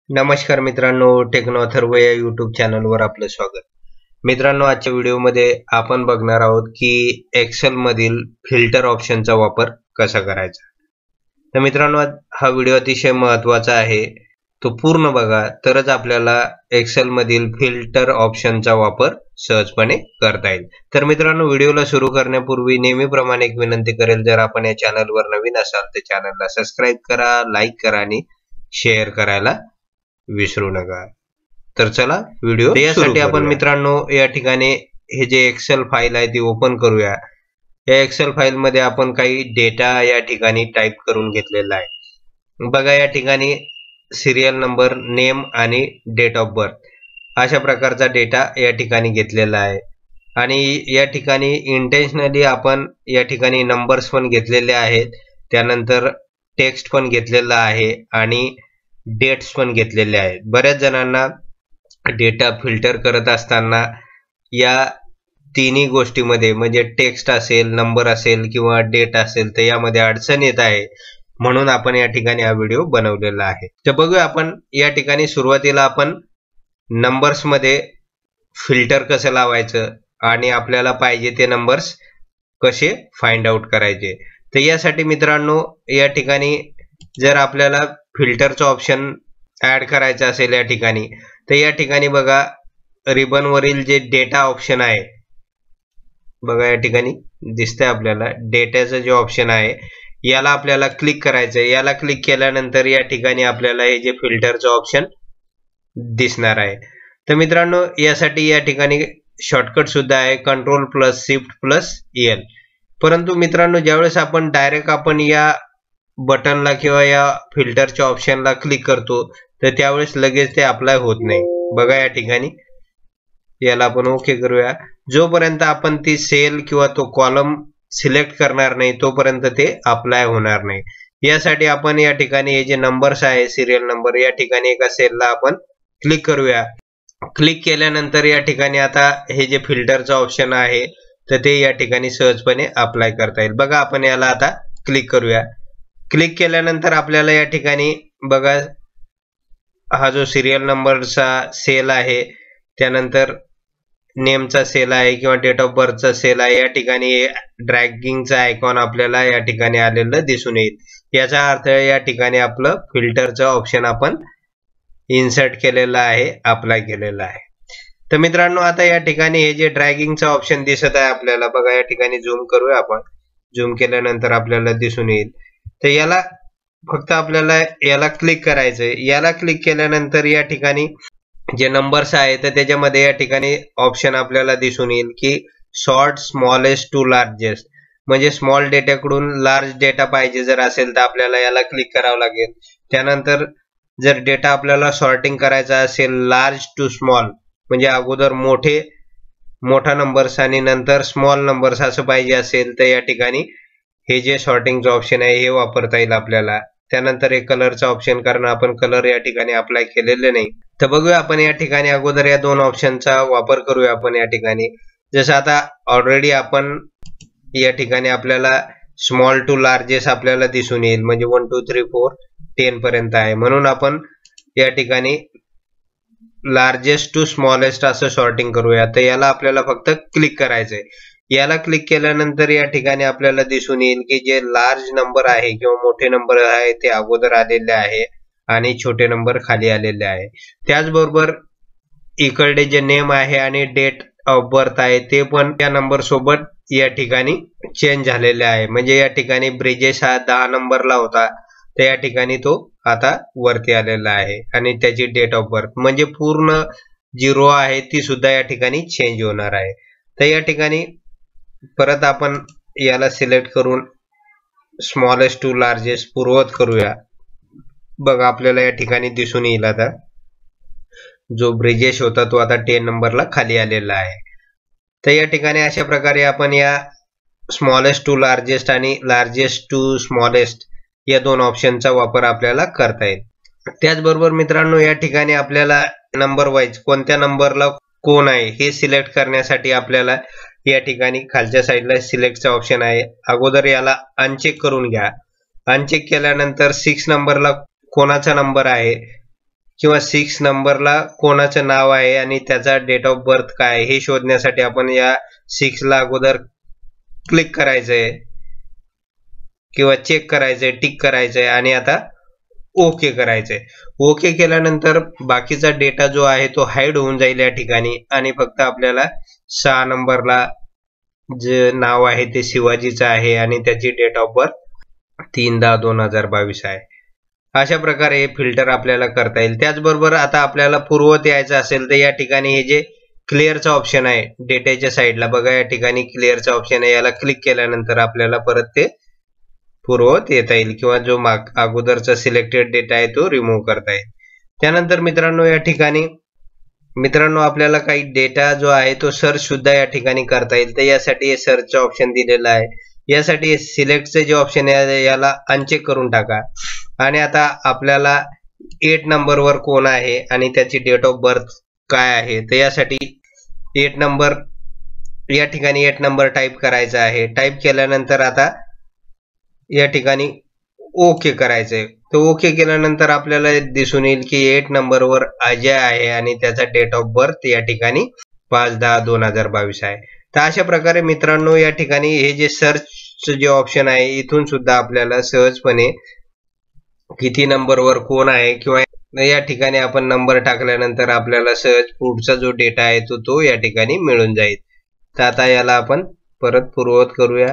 नमस्कार मित्रांनो, टेक्नो अथर्व या यूट्यूब चॅनलवर आपलं स्वागत. मित्रांनो, आजच्या व्हिडिओमध्ये आपण बघणार आहोत की एक्सेल मधील फिल्टर ऑप्शनचा वापर कसा करायचा. तर मित्रांनो, हा व्हिडिओ अतिशय महत्त्वाचा आहे. तो पूर्ण बघा, तरच आपल्याला एक्सेल मधील फिल्टर ऑप्शनचा वापर सहजपणे करता येईल. तर मित्रांनो, व्हिडिओला सुरू करण्यापूर्वी नेहमीप्रमाणे एक विनंती करेल, जर आपण या चॅनलवर नवीन असाल तर चॅनलला सबस्क्राईब करा, लाईक करा आणि शेअर करायला विसरू नका. तर चला व्हिडिओ यासाठी आपण मित्रांनो या ठिकाणी हे जे एक्सेल फाईल आहे ती ओपन करूया. या एक्सेल फाईल मध्ये आपण काही डेटा या ठिकाणी टाईप करून घेतलेला आहे. बघा, या ठिकाणी सिरियल नंबर, नेम आणि डेट ऑफ बर्थ अशा प्रकारचा डेटा या ठिकाणी घेतलेला आहे. आणि या ठिकाणी इंटेन्शनली आपण या ठिकाणी नंबर्स पण घेतलेले आहेत, त्यानंतर टेक्स्ट पण घेतलेला आहे आणि डेट्स पण घेतलेले आहेत. बऱ्याच जणांना डेटा फिल्टर करत असताना या तिन्ही गोष्टीमध्ये म्हणजे टेक्स्ट असेल, नंबर असेल किंवा डेट असेल तर यामध्ये अडचण येत आहे, म्हणून आपण या ठिकाणी हा व्हिडिओ बनवलेला आहे. तर बघूया आपण या ठिकाणी सुरुवातीला आपण नंबर्स मध्ये फिल्टर कसं लावायचं आणि आपल्याला पाहिजे ते नंबर्स कसे फाइंड आउट करायचे. तर यासाठी मित्रांनो या ठिकाणी जर आपल्याला फिल्टरचं ऑप्शन ऍड करायचं असेल या ठिकाणी, तर या ठिकाणी बघा रिबन वरील जे डेटा ऑप्शन आहे, बघा या ठिकाणी दिसतंय आपल्याला डेटाचं जे ऑप्शन आहे याला आपल्याला क्लिक करायचं आहे. याला क्लिक केल्यानंतर या ठिकाणी आपल्याला हे जे फिल्टरचं ऑप्शन दिसणार आहे. तर मित्रांनो यासाठी या ठिकाणी शॉर्टकट सुद्धा आहे, Ctrl+Shift+L. परंतु मित्रांनो ज्यावेळेस आपण डायरेक्ट आपण या बटनला किंवा या फिल्टरच्या ऑप्शनला क्लिक करतो तर त्यावेळेस लगेच ते अप्लाय होत नाही. बघा या ठिकाणी याला आपण ओके करूया. जोपर्यंत आपण ती सेल किंवा तो कॉलम सिलेक्ट करणार नाही तोपर्यंत ते अप्लाय होणार नाही. यासाठी आपण या ठिकाणी हे जे नंबर्स आहे, सिरियल नंबर, या ठिकाणी एका सेलला आपण क्लिक करूया. क्लिक केल्यानंतर या ठिकाणी आता हे जे फिल्टरचं ऑप्शन आहे तर ते या ठिकाणी सहजपणे अप्लाय करता येईल. बघा आपण याला आता क्लिक करूया. क्लिक केल्यानंतर आपल्याला या ठिकाणी बघा हा जो सिरियल नंबरचा सेल आहे, त्यानंतर नेमचा सेल आहे किंवा डेट ऑफ बर्थचा सेल आहे, या ठिकाणी ड्रॅगिंगचा आयकॉन आपल्याला या ठिकाणी आलेलं दिसून येईल. याचा अर्थ या ठिकाणी आपलं फिल्टरचं ऑप्शन आपण इन्सर्ट केलेलं आहे, अप्लाय केलेलं आहे. तर मित्रांनो आता या ठिकाणी हे जे ड्रॅगिंगचा ऑप्शन दिसत आहे आपल्याला, बघा या ठिकाणी झूम करूया आपण. झूम केल्यानंतर आपल्याला दिसून येईल. तर याला फक्त आपल्याला याला क्लिक करायचंय. याला क्लिक केल्यानंतर या ठिकाणी जे नंबर्स आहे तर त्याच्यामध्ये या ठिकाणी ऑप्शन आपल्याला दिसून येईल की सॉर्ट स्मॉलेस्ट टू लार्जेस्ट, म्हणजे स्मॉल डेटाकडून लार्ज डेटा पाहिजे जर असेल तर आपल्याला याला क्लिक करावं लागेल. त्यानंतर जर डेटा आपल्याला सॉर्टिंग करायचा असेल लार्ज टू स्मॉल, म्हणजे अगोदर मोठा नंबर्स आणि नंतर स्मॉल नंबर्स असं पाहिजे असेल तर या ठिकाणी हे जे सॉर्टिंगचं ऑप्शन आहे हे वापरता येईल आपल्याला. त्यानंतर एक कलरचा ऑप्शन, कारण आपण कलर या ठिकाणी अप्लाय केलेले नाही. तर बघूया आपण या ठिकाणी अगोदर या दोन ऑप्शनचा वापर करूया आपण या ठिकाणी. जसं आता ऑलरेडी आपण या ठिकाणी आपल्याला स्मॉल टू लार्जेस्ट आपल्याला दिसून येईल, म्हणजे 1 2 3 4 10 पर्यंत आहे, म्हणून आपण या ठिकाणी लार्जेस्ट टू स्मॉलेस्ट असं सॉर्टिंग करूया. तर याला आपल्याला फक्त क्लिक करायचंय. याला क्लिक केल्यानंतर या ठिकाणी आपल्याला दिसून येईल की जे लार्ज नंबर आहे किंवा मोठे नंबर आहे ते अगोदर आलेले आहे आणि छोटे नंबर खाली आलेले आहे. त्याचबरोबर इकडे जे नेम आहे आणि डेट ऑफ बर्थ आहे ते पण त्या नंबर सोबत या ठिकाणी चेंज झालेले आहे. म्हणजे या ठिकाणी ब्रिजेश हा 10 नंबरला होता, तर या ठिकाणी तो आता वरती आलेला आहे आणि त्याची डेट ऑफ बर्थ म्हणजे पूर्ण जी रो आहे ती सुद्धा या ठिकाणी चेंज होणार आहे. तर या ठिकाणी परत आपण याला सिलेक्ट करून स्मॉलेस्ट टू लार्जेस्ट पूर्ववत करूया. बघा आपल्याला या ठिकाणी दिसून येईल आता जो ब्रिजेश होता तो आता 10 नंबरला खाली आलेला आहे. तर या ठिकाणी अशा प्रकारे आपण या स्मॉलेस्ट टू लार्जेस्ट आणि लार्जेस्ट टू स्मॉलेस्ट या दोन ऑप्शनचा वापर आपल्याला करता येईल. त्याचबरोबर मित्रांनो या ठिकाणी आपल्याला नंबर वाईज कोणत्या नंबरला कोण आहे हे सिलेक्ट करण्यासाठी आपल्याला या ठिकाणी खालच्या साईडला सिलेक्टचा ऑप्शन आहे. अगोदर याला अनचेक करून घ्या. अनचेक केल्यानंतर 6 नंबरला कोणाचा नंबर आहे किंवा 6 नंबरला कोणाचं नाव आहे आणि त्याचा डेट ऑफ बर्थ काय हे शोधण्यासाठी आपण या 6 ला अगोदर क्लिक करायचंय किंवा चेक करायचंय, टिक करायचंय आणि आता ओके करायचंय. ओके केल्यानंतर बाकीचा डेटा जो आहे तो हाईड होऊन जाईल या ठिकाणी आणि फक्त आपल्याला 6 नंबरला जे नाव आहे ते शिवाजीचं आहे आणि त्याची डेट ऑफ बर्थ 3/10/2022 आहे. अशा प्रकारे हे फिल्टर आपल्याला करता येईल. त्याचबरोबर आता आपल्याला पूर्ववत यायचं असेल तर या ठिकाणी हे जे क्लिअरचा ऑप्शन आहे डेटाच्या साईडला बघा, या ठिकाणी क्लिअरचा ऑप्शन आहे, याला क्लिक केल्यानंतर आपल्याला परत ते पूर्ववत येता येईल किंवा जो अगोदरचा सिलेक्टेड डेटा आहे तो रिमूव्ह करता येईल. त्यानंतर मित्रांनो या ठिकाणी आपल्याला काही डेटा जो आहे तो सर्च सुद्धा या ठिकाणी करता येईल. तर यासाठी हे सर्चचं ऑप्शन दिलेलं आहे. यासाठी सिलेक्टचे जे ऑप्शन आहे याला अनचेक करून टाका आणि आता आपल्याला 8 नंबरवर कोण आहे आणि त्याची डेट ऑफ बर्थ काय आहे. तर यासाठी 8 नंबर या ठिकाणी 8 नंबर टाईप करायचा आहे. टाईप केल्यानंतर आता या ठिकाणी ओके करायचंय. तर ओके केल्यानंतर आपल्याला दिसून येईल की 8 नंबरवर अजय आहे आणि त्याचा डेट ऑफ बर्थ या ठिकाणी 5/10/2022 आहे. तर अशा प्रकारे मित्रांनो या ठिकाणी हे जे सर्च जे ऑप्शन आहे इथून सुद्धा आपल्याला सहजपणे किती नंबरवर कोण आहे किंवा या ठिकाणी आपण नंबर टाकल्यानंतर आपल्याला सहज पुढचा जो डेटा आहे तो या ठिकाणी मिळून जाईल. तर आता याला आपण परत पूर्ववत करूया.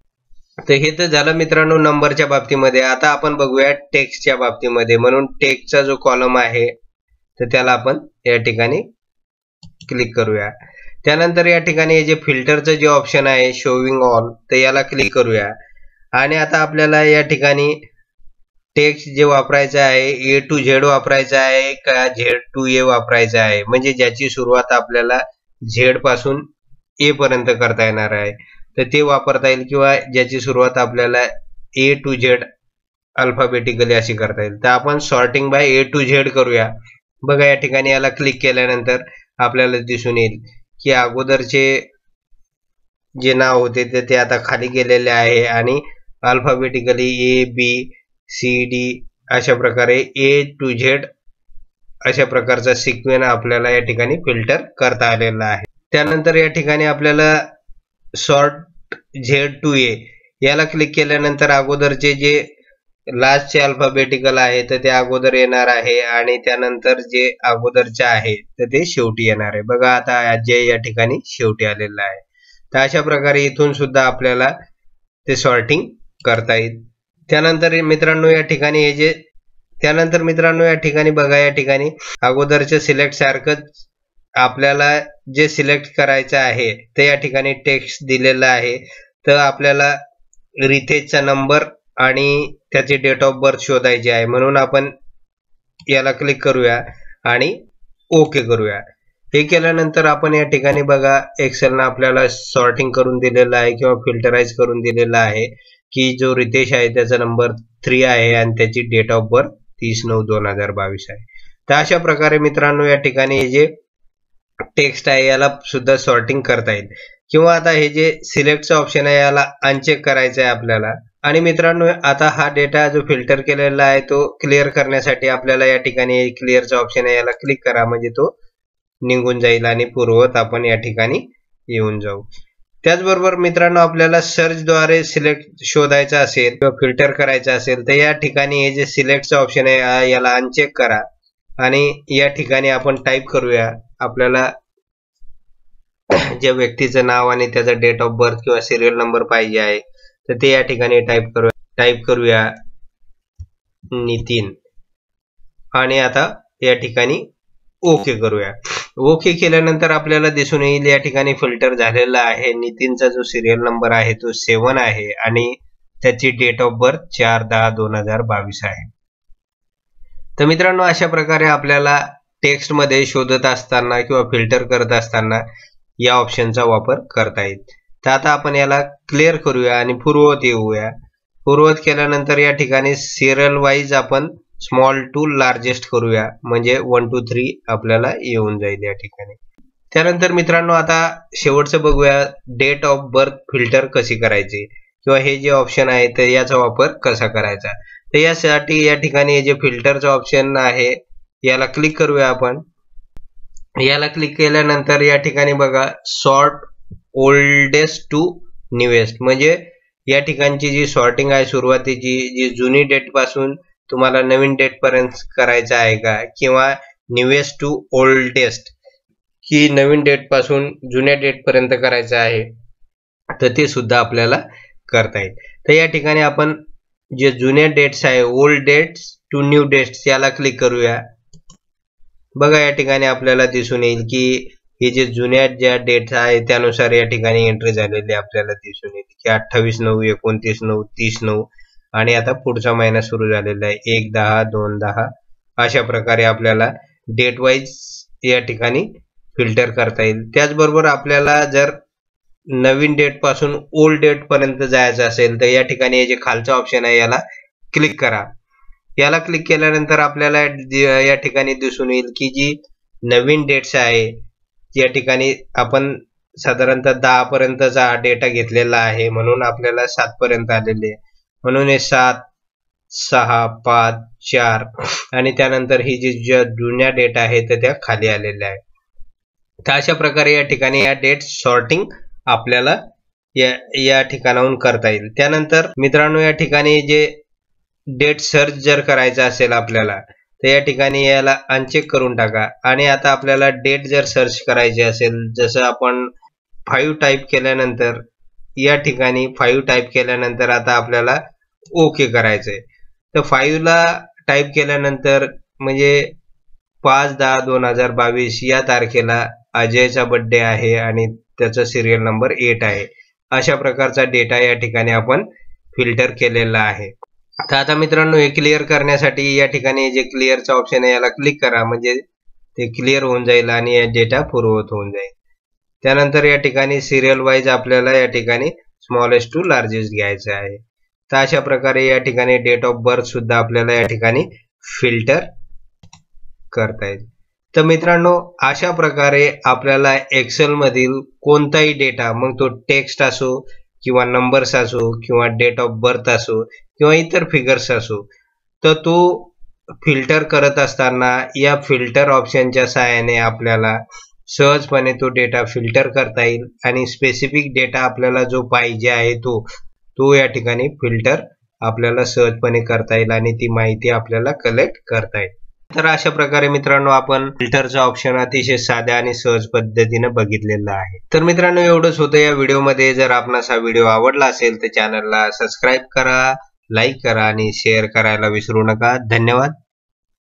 तर हे तर झालं मित्रांनो नंबरच्या बाबतीमध्ये. आता आपण बघूया टेक्स्टच्या बाबतीमध्ये. म्हणून टेक्स्टचा जो कॉलम आहे तर त्याला आपण या ठिकाणी क्लिक करूया. त्यानंतर या ठिकाणी हे जे फिल्टरचं जे ऑप्शन आहे शोविंग ऑल तर याला क्लिक करूया आणि आता आपल्याला या ठिकाणी टेक्स्ट जे वापरायचं आहे A to Z वापरायचं आहे का Z to A वापरायचं आहे, म्हणजे ज्याची सुरुवात आपल्याला Z पासून A पर्यंत करता येणार आहे तर ते वापरता येईल किंवा ज्याची सुरुवात आपल्याला A to Z अल्फाबेटिकली अशी करता येईल. तर आपण sorting by A to Z करूया. बघा या ठिकाणी याला क्लिक केल्यानंतर आपल्याला दिसून येईल की अगोदरचे जे नाव होते ते आता खाली गेलेले आहे आणि alphabetically A B C D अशा प्रकारे A to Z अशा प्रकारचा सिक्वेन्स आपल्याला या ठिकाणी फिल्टर करता आलेला आहे. त्यानंतर या ठिकाणी आपल्याला सॉर्ट Z to A याला क्लिक केल्यानंतर अगोदरचे जे लास्टचे अल्फाबेटिकल आहे तर ते अगोदर येणार आहे आणि त्यानंतर जे अगोदरचे आहे तर ते शेवटी येणार आहे. बघा आता अजय या ठिकाणी शेवटी आलेला आहे. तर अशा प्रकारे इथून सुद्धा आपल्याला ते सॉर्टिंग करता येईल. त्यानंतर मित्रांनो या ठिकाणी या ठिकाणी बघा या ठिकाणी अगोदरच्या सिलेक्ट सारखंच आपल्याला जे सिलेक्ट करायचं आहे ते या ठिकाणी टेक्स्ट दिलेलं आहे. तर आपल्याला रितेशचा नंबर आणि त्याची डेट ऑफ बर्थ शोधायची आहे म्हणून आपण याला क्लिक करूया आणि ओके करूया. हे केल्यानंतर आपण या ठिकाणी बघा एक्सेलनं आपल्याला सॉर्टिंग करून दिलेलं आहे किंवा फिल्टराइज करून दिलेलं आहे की जो रितेश आहे त्याचा नंबर 3 आहे आणि त्याची डेट ऑफ बर्थ 30/9/2022 आहे. तर अशा प्रकारे मित्रांनो या ठिकाणी हे जे टेक्स्ट आहे याला सुद्धा सॉर्टिंग करता येईल. किंवा आता हे जे सिलेक्टचं ऑप्शन आहे याला अनचेक करायचं आहे आपल्याला. आणि मित्रांनो आता हा डेटा जो फिल्टर केलेला आहे तो क्लिअर करण्यासाठी आपल्याला या ठिकाणी क्लिअरचा ऑप्शन आहे याला क्लिक करा, म्हणजे तो निघून जाईल आणि पूर्ववत आपण या ठिकाणी येऊन जाऊ. त्याचबरोबर मित्रांनो आपल्याला सर्चद्वारे सिलेक्ट शोधायचा असेल किंवा फिल्टर करायचं असेल तर या ठिकाणी हे जे सिलेक्टचं ऑप्शन आहे याला अनचेक करा आणि या ठिकाणी आपण टाईप करूया आपल्याला ज्या व्यक्तीचं नाव आणि त्याचा डेट ऑफ बर्थ किंवा सिरियल नंबर पाहिजे आहे तर ते या ठिकाणी टाईप करूया नितीन आणि आता या ठिकाणी ओके करूया. ओके केल्यानंतर आपल्याला दिसून येईल या ठिकाणी फिल्टर झालेला आहे. नितीनचा जो सिरियल नंबर आहे तो 7 आहे आणि त्याची डेट ऑफ बर्थ 4/10/2022 आहे. तर मित्रांनो अशा प्रकारे आपल्याला टेक्स्ट मध्ये शोधत असताना किंवा फिल्टर करत असताना या ऑप्शनचा वापर करता येईल. तर आता आपण याला क्लिअर करूया आणि पूर्ववत येऊया. पूर्ववत केल्यानंतर या ठिकाणी सिरियल वाईज आपण स्मॉल टू लार्जेस्ट करूया, म्हणजे 1 to 3 आपल्याला येऊन जाईल या ठिकाणी. त्यानंतर मित्रांनो आता शेवटचं बघूया डेट ऑफ बर्थ फिल्टर कशी करायची किंवा हे जे ऑप्शन आहे तर याचा वापर कसा करायचा. तर यासाठी या ठिकाणी हे जे फिल्टरचं ऑप्शन आहे याला क्लिक करूया आपण. याला क्लिक केल्यानंतर या ठिकाणी बघा सॉर्ट ओल्डेस्ट टू न्यूएस्ट, म्हणजे या ठिकाणची जी सॉर्टिंग आहे सुरुवातीची, जी जुनी डेट पासून तुम्हाला नवीन डेट पर्यंत करायचं आहे का, किंवा न्यूएस्ट टू ओल्डेस्ट की नवीन डेट पासून जुन्या डेट पर्यंत करायचं आहे, तर ते सुद्धा आपल्याला करता येईल. तर या ठिकाणी आपण जे जुन्या डेट्स आहे, old dates to new dates, याला क्लिक करूया. बघा या ठिकाणी आपल्याला दिसून येईल की हे जे जुन्या ज्या डेट्स आहे त्यानुसार या ठिकाणी एंट्री झालेली आपल्याला दिसून येईल की 28/9, 29/9, 30/9 आणि आता पुढचा महिना सुरू झालेला आहे 1/10, 2/10. अशा प्रकारे आपल्याला डेट वाईज या ठिकाणी फिल्टर करता येईल. त्याचबरोबर आपल्याला जर नवीन डेट पासून ओल्ड डेट पर्यंत जायचं असेल तर या ठिकाणी हे जे खालचा ऑप्शन आहे याला क्लिक करा. याला क्लिक केल्यानंतर आपल्याला या ठिकाणी दिसून येईल की जी नवीन डेट्स आहे या ठिकाणी आपण साधारणतः 10 पर्यंतचा डेटा घेतलेला आहे, म्हणून आपल्याला 7 पर्यंत आलेले, म्हणून हे 7, 6, 5, 4 आणि त्यानंतर ही जी जुन्या डेट आहे तर त्या खाली आलेल्या आहे. तर अशा प्रकारे या ठिकाणी या डेट सॉर्टिंग आपल्याला या ठिकाणाहून करता येईल. त्यानंतर मित्रांनो या ठिकाणी जे डेट सर्च जर करायचं असेल आपल्याला तर या ठिकाणी याला अनचेक करून टाका. आणि आता आपल्याला डेट जर सर्च करायची असेल, जसं आपण 5 टाईप केल्यानंतर या ठिकाणी 5 टाईप केल्यानंतर आता आपल्याला ओके करायचंय. तर 5 ला टाईप केल्यानंतर म्हणजे 5/10/2022 या तारखेला अजयचा बर्थडे आहे आणि त्याचा सिरियल नंबर 8 आहे. अशा प्रकारचा डेटा या ठिकाणी आपण फिल्टर केलेला आहे. तर आता मित्रांनो हे क्लिअर करण्यासाठी या ठिकाणी जे क्लिअरचा ऑप्शन आहे याला क्लिक करा, म्हणजे ते क्लिअर होऊन जाईल आणि डेटा पूर्ववत होऊन जाईल. त्यानंतर या ठिकाणी सिरियल वाईज आपल्याला या ठिकाणी स्मॉलेस्ट टू लार्जेस्ट घ्यायचं आहे. तर अशा प्रकारे या ठिकाणी डेट ऑफ बर्थ सुद्धा आपल्याला या ठिकाणी फिल्टर करता येईल. तर मित्रांनो अशा प्रकारे आपल्याला एक्सेल मधील कोणताही डेटा, मग तो टेक्स्ट असो किंवा नंबर्स असो किंवा डेट ऑफ बर्थ असो किंवा इतर फिगर्स असो, तर तो फिल्टर करत असताना या फिल्टर ऑप्शनच्या सहाय्याने आपल्याला सहजपणे तो डेटा फिल्टर करता येईल आणि स्पेसिफिक डेटा आपल्याला जो पाहिजे आहे तो या ठिकाणी फिल्टर आपल्याला सहजपणे करता येईल आणि ती माहिती आपल्याला कलेक्ट करता येईल. तर अशा प्रकारे मित्रांनो आपण फिल्टरचा ऑप्शन अतिशय साध्या आणि सहज पद्धतीने बघितलेला आहे. तर मित्रांनो एवढंच होतं या व्हिडिओमध्ये. जर आपणास हा व्हिडिओ आवडला असेल तर चॅनलला सबस्क्राईब करा, लाईक करा आणि शेअर करायला विसरू नका. धन्यवाद.